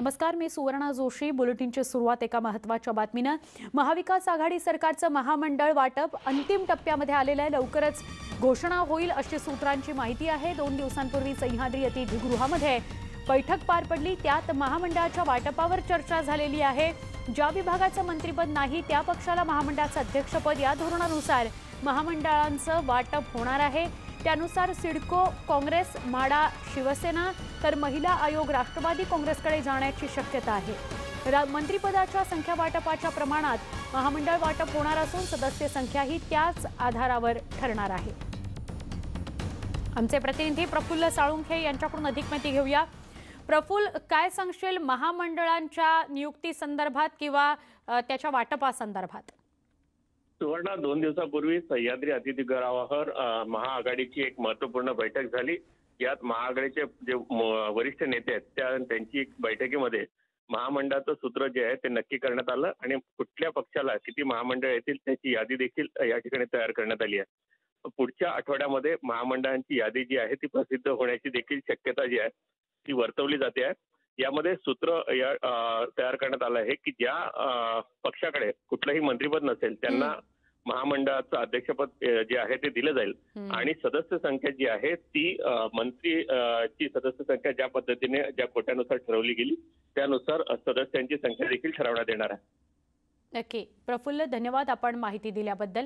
नमस्कार, मी सुवर्णा जोशी. बुलेटिनची सुरुवात एका महत्त्वाच्या बातमीनं. महाविकास आघाडी सरकारचं महामंडळ वाटप अंतिम टप्प्यामध्ये आलेलं आहे. लवकरच घोषणा होईल अशी सूत्रांची माहिती आहे. 2 दिवसांपूर्वी सह्याद्री अतिथीगृहामध्ये बैठक पार पडली. त्यात महामंडळाच्या वाटपावर चर्चा झालेली आहे. ज्या विभागाचं मंत्रिपद नाही त्या पक्षाला महामंडळाचं अध्यक्षपद या धोरणानुसार महामंडळांचं वाटप होणार आहे. त्यानुसार सिडको काँग्रेस, म्हाडा शिवसेना तर महिला आयोग राष्ट्रवादी काँग्रेसकडे जाण्याची शक्यता आहे. मंत्रिपदाच्या संख्या वाटपाच्या प्रमाणात महामंडळ वाटप होणार असून सदस्य संख्याही त्याच आधारावर ठरणार आहे. आमचे प्रतिनिधी प्रफुल्ल साळुंखे यांच्याकडून अधिक माहिती घेऊया. प्रफुल्ल, काय सांगशील महामंडळांच्या नियुक्ती संदर्भात किंवा त्याच्या वाटपासंदर्भात? सुवर्णा, 2 दिवसापूर्वी सह्याद्री अतिथीगृहावर महाआघाडीची एक महत्त्वपूर्ण बैठक झाली. यात महाआघाडीचे जे वरिष्ठ नेते आहेत त्यांची एक बैठकीमध्ये महामंडळाचं सूत्र जे आहे ते नक्की करण्यात आलं आणि कुठल्या पक्षाला किती महामंडळ येतील त्याची यादी देखील या ठिकाणी तयार करण्यात आली आहे. पुढच्या आठवड्यामध्ये महामंडळांची यादी जी आहे ती प्रसिद्ध होण्याची देखील शक्यता जी आहे ती वर्तवली जाते आहे. यामध्ये सूत्र तयार करण्यात आलं आहे की ज्या पक्षाकडे कुठलंही मंत्रिपद नसेल त्यांना महामंडळाचं अध्यक्षपद जे आहे ते दिलं जाईल आणि सदस्य संख्या जी आहे ती मंत्रीची सदस्य संख्या ज्या पद्धतीने ज्या कोट्यानुसार ठरवली गेली त्यानुसार सदस्यांची संख्या देखील ठरवण्यात येणार आहे. नक्की प्रफुल्ल, धन्यवाद आपण माहिती दिल्याबद्दल.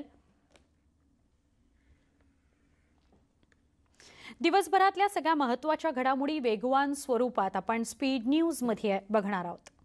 दिवसभरातल्या सगळ्या महत्त्वाच्या घडामोडी वेगवान स्वरूपात आपण स्पीड न्यूज मध्ये बघणार आहोत.